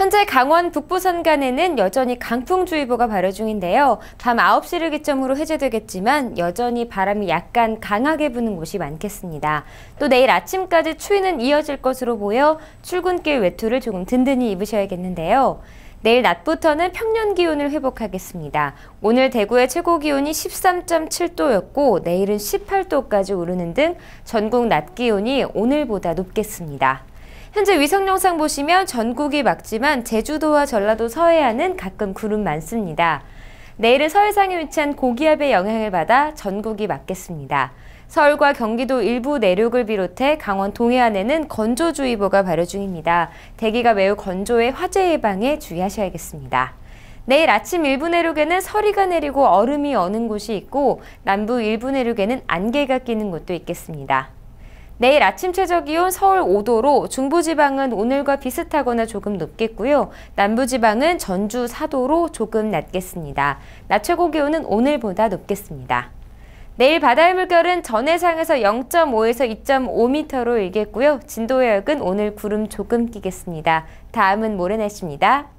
현재 강원 북부 산간에는 여전히 강풍주의보가 발효 중인데요. 밤 9시를 기점으로 해제되겠지만 여전히 바람이 약간 강하게 부는 곳이 많겠습니다. 또 내일 아침까지 추위는 이어질 것으로 보여 출근길 외투를 조금 든든히 입으셔야겠는데요. 내일 낮부터는 평년 기온을 회복하겠습니다. 오늘 대구의 최고 기온이 13.7도였고 내일은 18도까지 오르는 등 전국 낮 기온이 오늘보다 높겠습니다. 현재 위성 영상 보시면 전국이 맑지만 제주도와 전라도 서해안은 가끔 구름 많습니다. 내일은 서해상에 위치한 고기압의 영향을 받아 전국이 맑겠습니다. 서울과 경기도 일부 내륙을 비롯해 강원 동해안에는 건조주의보가 발효 중입니다. 대기가 매우 건조해 화재 예방에 주의하셔야겠습니다. 내일 아침 일부 내륙에는 서리가 내리고 얼음이 어는 곳이 있고 남부 일부 내륙에는 안개가 끼는 곳도 있겠습니다. 내일 아침 최저기온 서울 5도로 중부지방은 오늘과 비슷하거나 조금 높겠고요. 남부지방은 전주 4도로 조금 낮겠습니다. 낮 최고기온은 오늘보다 높겠습니다. 내일 바다의 물결은 전해상에서 0.5에서 2.5m로 일겠고요. 진도 해역은 오늘 구름 조금 끼겠습니다. 다음은 모레 날씨입니다.